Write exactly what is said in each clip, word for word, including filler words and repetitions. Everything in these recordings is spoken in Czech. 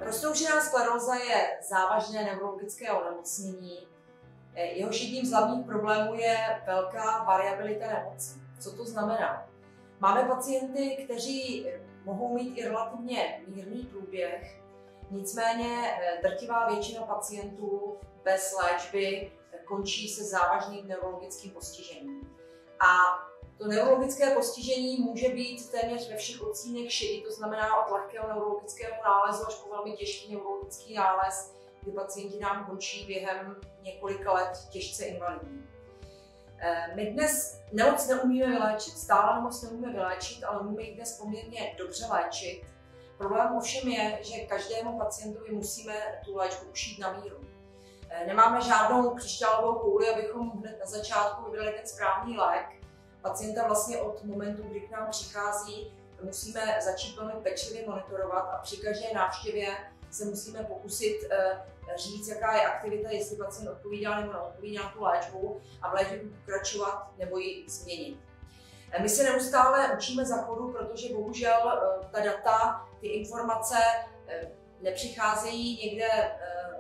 Roztroušená skleróza je závažné neurologické onemocnění. Jehož jedním z hlavních problémů je velká variabilita nemoci. Co to znamená? Máme pacienty, kteří mohou mít i relativně mírný průběh, nicméně drtivá většina pacientů bez léčby končí se závažným neurologickým postižením. A to neurologické postižení může být téměř ve všech odstínech šedi, to znamená od lehkého neurologického nálezu až po velmi těžký neurologický nález, kdy pacienti nám končí během několika let těžce invalidní. My dnes nemoc neumíme vyléčit, stále nemoc neumíme vyléčit, ale umíme ji dnes poměrně dobře léčit. Problém ovšem je, že každému pacientovi musíme tu léčbu ušít na míru. Nemáme žádnou křišťálovou kouli, abychom hned na začátku vybrali ten správný lék. Pacienta vlastně od momentu, kdy k nám přichází, musíme začít velmi pečlivě monitorovat a při každé návštěvě se musíme pokusit říct, jaká je aktivita, jestli pacient odpovídá nebo neodpovídá na tu léčbu a v léčbě pokračovat nebo ji změnit. My se neustále učíme za chodu, protože bohužel ta data, ty informace nepřicházejí někde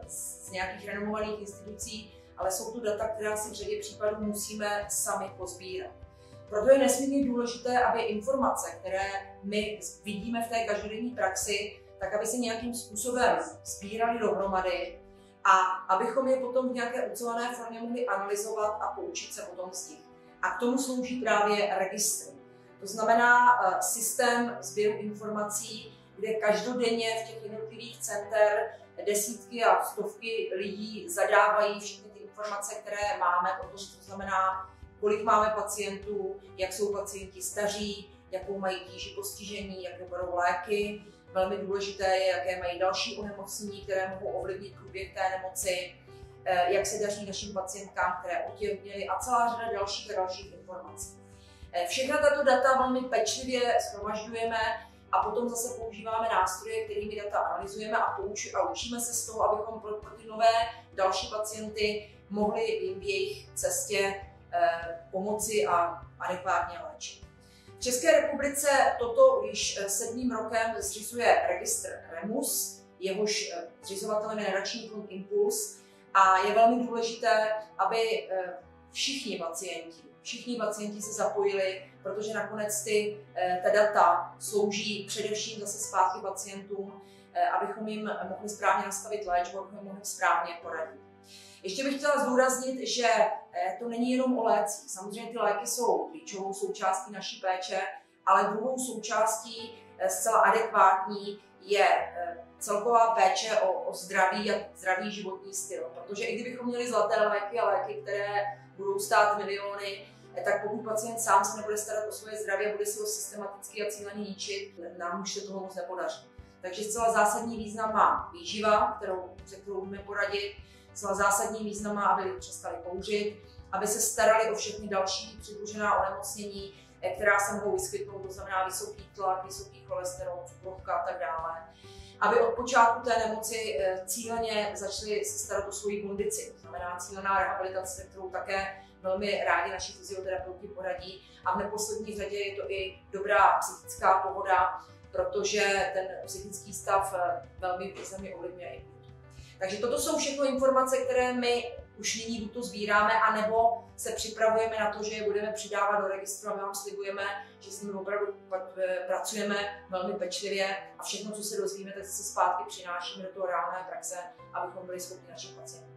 z nějakých renomovaných institucí, ale jsou to data, která si v řadě případů musíme sami pozbírat. Proto je nesmírně důležité, aby informace, které my vidíme v té každodenní praxi, tak aby se nějakým způsobem sbíraly dohromady a abychom je potom v nějaké ucelené formě mohli analyzovat a poučit se potom z nich. A k tomu slouží právě registr. To znamená uh, systém sběru informací, kde každodenně v těch jednotlivých center desítky a stovky lidí zadávají všechny ty informace, které máme o tom, to znamená, kolik máme pacientů, jak jsou pacienti staří, jakou mají tíži postižení, jaké berou léky. Velmi důležité je, jaké mají další onemocnění, které mohou ovlivnit průběh té nemoci, jak se daří našim pacientkám, které otěhotněly a celá řada dalších a dalších informací. Všechna tato data velmi pečlivě shromažďujeme a potom zase používáme nástroje, kterými data analyzujeme a, pouč- a učíme se z toho, abychom pro, pro ty nové další pacienty mohli jim v jejich cestě eh, pomoci a adekvátně léčit. V České republice toto již sedmým rokem zřizuje registr REMUS, jehož zřizovatelem je nadační fond Impuls a je velmi důležité, aby všichni pacienti, všichni pacienti se zapojili, protože nakonec ty, ta data slouží především zase zpátky pacientům, abychom jim mohli správně nastavit léčbu, abychom mohli správně poradit. Ještě bych chtěla zdůraznit, že to není jenom o lécích. Samozřejmě ty léky jsou klíčovou součástí naší péče, ale druhou součástí zcela adekvátní je celková péče o, o zdraví a zdravý životní styl. Protože i kdybychom měli zlaté léky a léky, které budou stát miliony, tak pokud pacient sám se nebude starat o svoje zdraví a bude si ho systematicky a cíleně ničit, nám už se toho moc nepodaří. Takže zcela zásadní význam má výživa, kterou, se kterou můžeme poradit. Zcela zásadní význam má, aby lidi přestali kouřit, aby se starali o všechny další přidružená onemocnění, která se mohou vyskytnout, to znamená vysoký tlak, vysoký cholesterol, cukrovka a tak dále. Aby od počátku té nemoci cíleně začali se starat o svoji kondici, to znamená cílená rehabilitace, kterou také velmi rádi naši fyzioterapeuti poradí. A v neposlední řadě je to i dobrá psychická pohoda, protože ten psychický stav velmi významně ovlivňuje i. Takže toto jsou všechno informace, které my už nyní buď to sbíráme, anebo se připravujeme na to, že je budeme přidávat do registru a my vám slibujeme, že s nimi opravdu pracujeme velmi pečlivě a všechno, co se dozvíme, tak se zpátky přinášíme do toho reálné praxe, abychom byli schopni našich pacientů.